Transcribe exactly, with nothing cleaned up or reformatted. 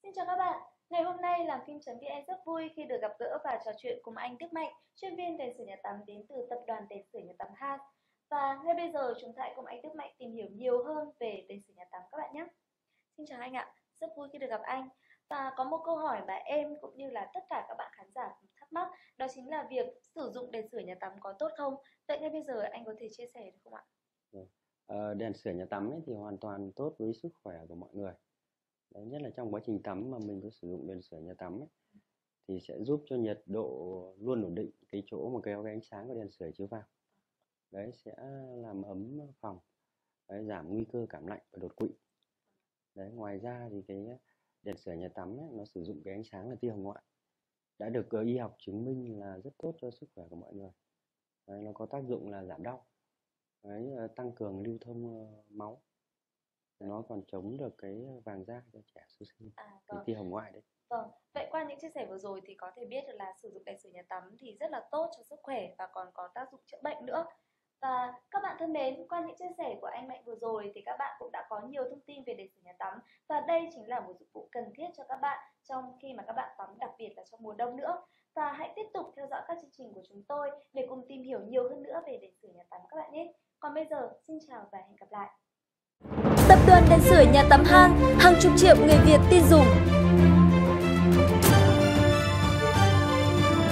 Xin chào các bạn. Ngày hôm nay làm phim.vn rất vui khi được gặp gỡ và trò chuyện cùng anh Đức Mạnh, chuyên viên đèn sửa nhà tắm đến từ tập đoàn đèn sửa nhà tắm Han. Và ngay bây giờ chúng ta hãy cùng anh Đức Mạnh tìm hiểu nhiều hơn về đèn sửa nhà tắm các bạn nhé. Xin chào anh ạ, rất vui khi được gặp anh. Và có một câu hỏi mà em cũng như là tất cả các bạn khán giả thắc mắc, đó chính là việc sử dụng đèn sửa nhà tắm có tốt không? Vậy ngay bây giờ anh có thể chia sẻ được không ạ? Ờ, đèn sửa nhà tắm ấy thì hoàn toàn tốt với sức khỏe của mọi người. Đấy, nhất là trong quá trình tắm mà mình có sử dụng đèn sửa nhà tắm ấy, thì sẽ giúp cho nhiệt độ luôn ổn định cái chỗ mà kéo cái ánh sáng của đèn sửa chiếu vào. Đấy, sẽ làm ấm phòng, đấy, giảm nguy cơ cảm lạnh và đột quỵ. Đấy, ngoài ra thì cái đèn sửa nhà tắm ấy, nó sử dụng cái ánh sáng là tia hồng ngoại, đã được y học chứng minh là rất tốt cho sức khỏe của mọi người. Đấy, nó có tác dụng là giảm đau, đấy, tăng cường lưu thông máu, nó còn chống được cái vàng da cho trẻ sơ sinh, À, cái vâng. tia hồng ngoại đấy. Vâng, vậy qua những chia sẻ vừa rồi thì có thể biết được là sử dụng đèn sửa nhà tắm thì rất là tốt cho sức khỏe và còn có tác dụng chữa bệnh nữa. Và các bạn thân mến, qua những chia sẻ của anh Mạnh vừa rồi thì các bạn cũng đã có nhiều thông tin về đèn sửa nhà tắm, và đây chính là một dụng cụ cần thiết cho các bạn trong khi mà các bạn tắm, đặc biệt là trong mùa đông nữa. Và hãy tiếp tục theo dõi các chương trình của chúng tôi để cùng tìm hiểu nhiều hơn nữa về đèn sửa nhà tắm các bạn nhé. Còn bây giờ, xin chào và hẹn gặp lại. Tập đoàn đèn sửa nhà tắm Han, hàng chục triệu người Việt tin dùng.